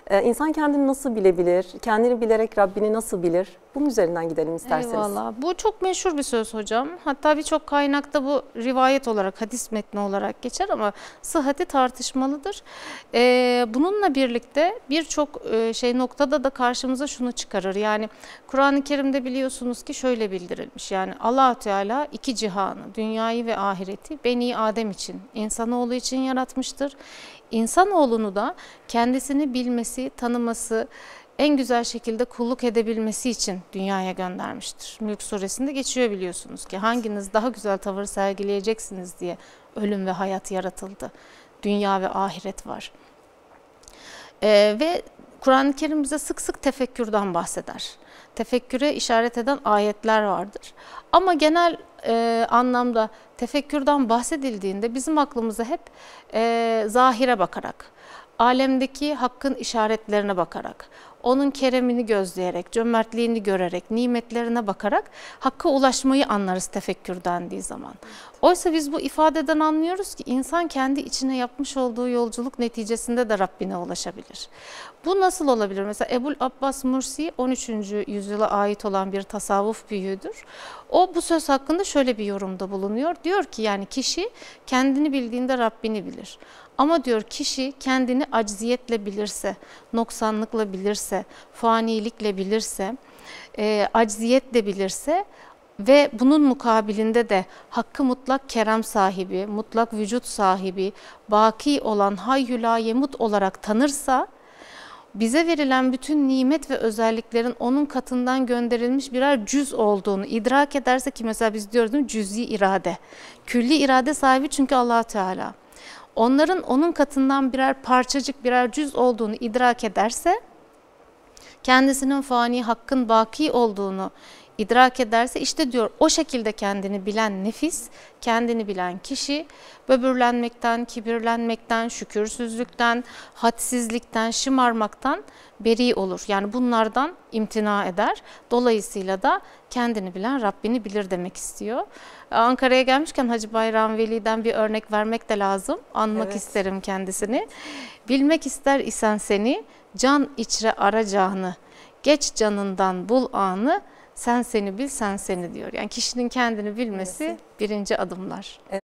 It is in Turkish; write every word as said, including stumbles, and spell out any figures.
Ee, insan kendini nasıl bilebilir? Kendini bilerek Rabbini nasıl bilir? Bunun üzerinden gidelim isterseniz. Eyvallah. Bu çok meşhur bir söz hocam. Hatta birçok kaynakta bu rivayet olarak, hadis metni olarak geçer ama sıhhati tartışmalıdır. Ee, bununla birlikte birçok e, şey noktada da karşımıza şunu çıkarır. Yani Kur'an-ı Kerim'de biliyorsunuz ki şöyle bildirilmiş. Yani Allah-u Teala iki cihanı, dünyayı ve ahireti Beni Adem için, insanoğlu için yaratmıştır. İnsanoğlunu da kendisini bilmesi, tanıması, en güzel şekilde kulluk edebilmesi için dünyaya göndermiştir. Mülk suresinde geçiyor biliyorsunuz ki hanginiz daha güzel tavır sergileyeceksiniz diye ölüm ve hayat yaratıldı. Dünya ve ahiret var. Ee, ve Kur'an-ı Kerim bize sık sık tefekkürden bahseder. Tefekküre işaret eden ayetler vardır. Ama genel e, anlamda tefekkürden bahsedildiğinde bizim aklımıza hep e, zahire bakarak, alemdeki hakkın işaretlerine bakarak, onun keremini gözleyerek, cömertliğini görerek, nimetlerine bakarak hakka ulaşmayı anlarız tefekkür dendiği zaman. Oysa biz bu ifadeden anlıyoruz ki insan kendi içine yapmış olduğu yolculuk neticesinde de Rabbine ulaşabilir. Bu nasıl olabilir? Mesela Ebul Abbas Mursi on üçüncü yüzyıla ait olan bir tasavvuf büyüğüdür. O bu söz hakkında şöyle bir yorumda bulunuyor. Diyor ki yani kişi kendini bildiğinde Rabbini bilir. Ama diyor kişi kendini acziyetle bilirse, noksanlıkla bilirse, fanilikle bilirse, e, acziyetle bilirse ve bunun mukabilinde de hakkı mutlak kerem sahibi, mutlak vücut sahibi, baki olan hayyü la yemut olarak tanırsa, bize verilen bütün nimet ve özelliklerin onun katından gönderilmiş birer cüz olduğunu idrak ederse ki mesela biz diyoruz değil mi? Cüz'i irade. Külli irade sahibi çünkü Allah Teala. Onların onun katından birer parçacık, birer cüz olduğunu idrak ederse, kendisinin fani, hakkın baki olduğunu idrak ederse, işte diyor o şekilde kendini bilen nefis, kendini bilen kişi böbürlenmekten, kibirlenmekten, şükürsüzlükten, hadsizlikten, şımarmaktan beri olur. Yani bunlardan imtina eder. Dolayısıyla da kendini bilen Rabbini bilir demek istiyor. Ankara'ya gelmişken Hacı Bayram Veli'den bir örnek vermek de lazım. Anmak evet. isterim kendisini. Bilmek ister isen seni, can içre aracağını, geç canından bul anı, sen seni bil, sen seni diyor. Yani kişinin kendini bilmesi birinci adımlar.